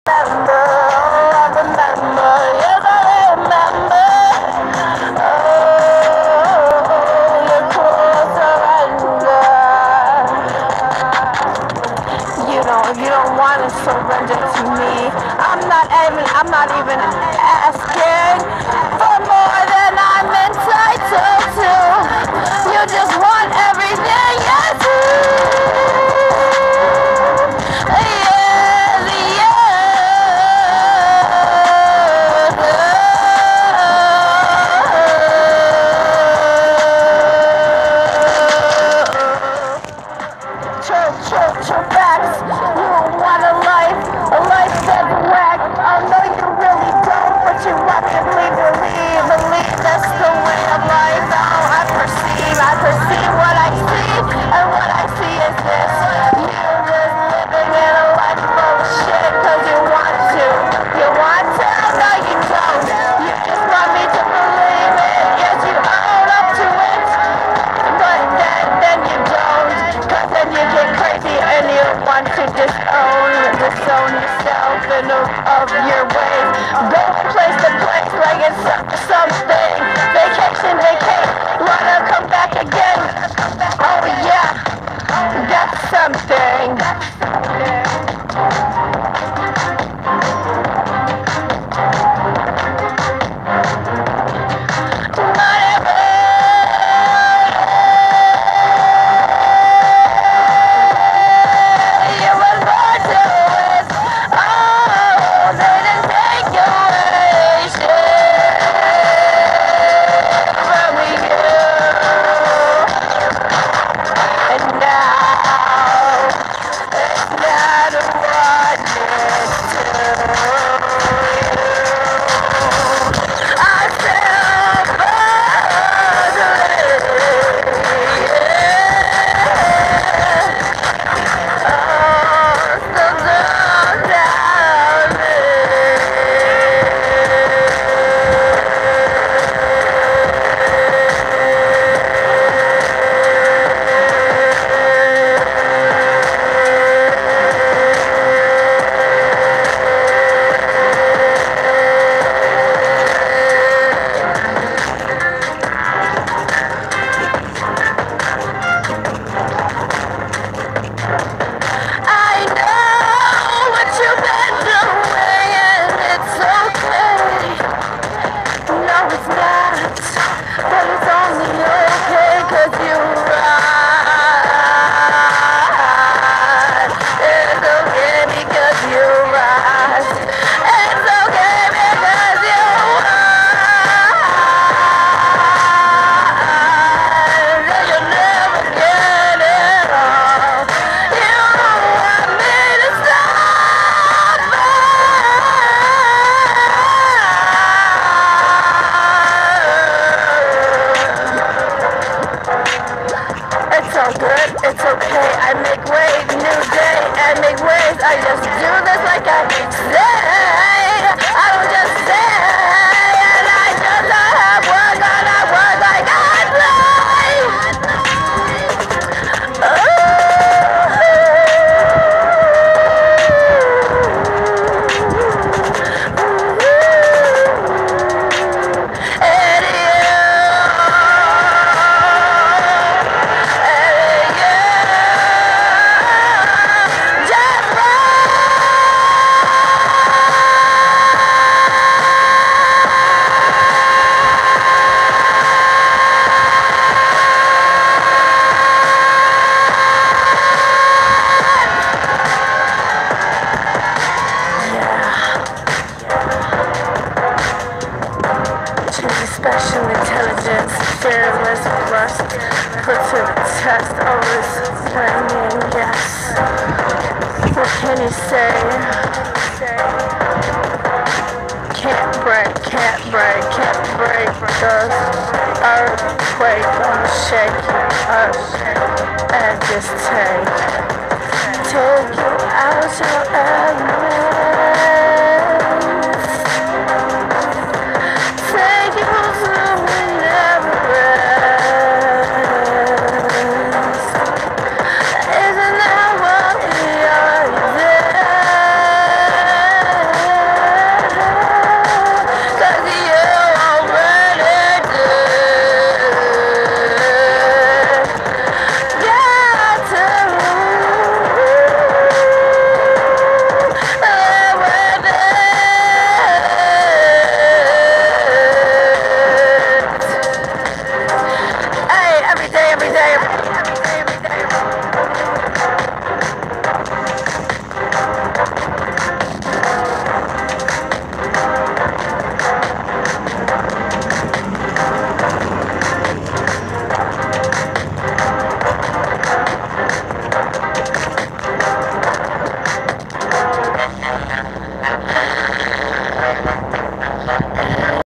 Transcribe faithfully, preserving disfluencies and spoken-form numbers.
remember, oh, I remember, yes, I remember. Oh, your cruel surrender. You don't, you don't want to surrender to me. I'm not even, I'm not even asking for more than I'm entitled to. You just want everything, yes. Yes, yes. Church, church, your backs. You want a life, a life that's whack. I know you really don't, but you want to believe, believe, believe that's the way of life. Now I perceive, I perceive what I see, and what I see is this. You're just living in a life full of shit, cause you want to. You want to, no you don't. You just want me to believe it, yes you own up to it. But then, then you don't, cause then you get crazy and you want to disown, disown yourself and of, of your ways. Go place to place like it's something. Vacation, vacate, wanna come back again. Oh yeah, that's something. It's okay, I make way, new day, I make waves. I just do this like I say. I don't just say, and I just don't have work on I work like I play. And special intelligence, fearless lust, put to the test, always playing, yes. What can you say? Can't break, can't break, can't break the earthquake, gonna shake you up and just take, take you out your element.